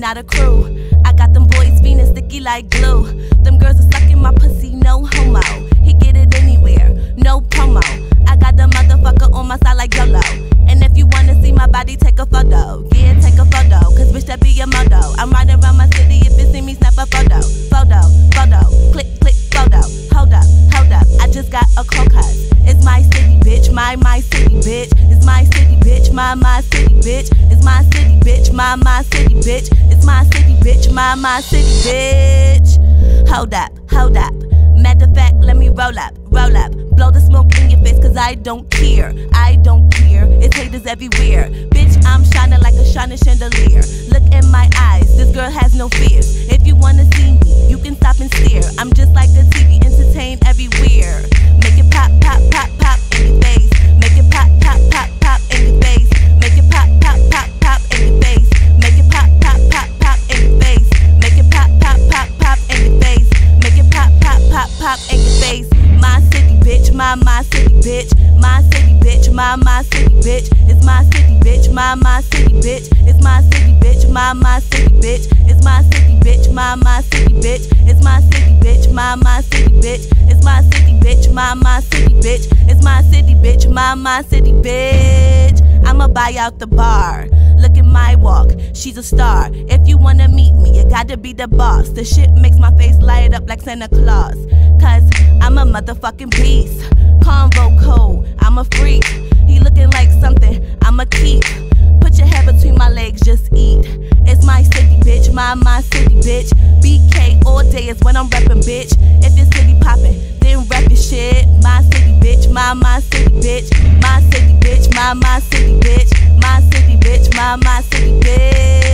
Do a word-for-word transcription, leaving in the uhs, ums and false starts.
not a crew. I got them boys feeling sticky like glue. Them girls are sucking my pussy, no homo. He get it anywhere, no promo. I got the motherfucker on my side like YOLO. And if you wanna see my body, take a photo. Yeah, take a photo, cause bitch, that be your motto. I'm riding around my city, if you see me, snap a photo. Photo, photo, click, click, photo. Hold up, hold up, I just got a call cuz it's my city, bitch, my, my city, bitch. It's my city, bitch, my, my city, bitch. It's my city, bitch, my, my city, bitch. It's my city, bitch, my, my city, bitch. Hold up, hold up. Matter of fact, let me roll up, roll up. Blow the smoke in your face, cause I don't care. I don't care, it's haters everywhere. Bitch, I'm shining like a shining chandelier. Look in my eyes, this girl has no fears. If you wanna see me, you can stop and stare. I'm just like the T V, entertain everywhere. Make it pop, pop, pop, pop in your face. Make it pop, pop, pop, pop in your face. Make it pop, pop, pop, pop in your face. Make it pop, pop, pop, pop in your face. Make it pop, pop, pop, pop in your face. Make it pop, pop, pop, pop in your face. My city, bitch, my, my city, bitch. My city, bitch, my, my city, bitch. It's my city, bitch, my, my city, bitch. It's my city, bitch, my, my city, bitch. It's my city, bitch, my, my city, bitch. It's my city, bitch, my, my city, bitch. It's my city, bitch, my, my city, bitch. It's my city, bitch, my, my city, bitch. I'ma buy out the bar. Look at my walk, she's a star. If you wanna meet me, you gotta be the boss. The shit makes my face light up like Santa Claus. Cause I'm a motherfucking beast. Convo cold, I'm a freak. He looking like something I'ma keep. Put your head between my legs, just eat. It's my city, bitch, my, my city, bitch. B K all day is when I'm reppin', bitch. If your city poppin', then rep your shit. My city, bitch, my, my city, bitch. My city, bitch, my, my city, bitch. My city, bitch, my, my city, bitch.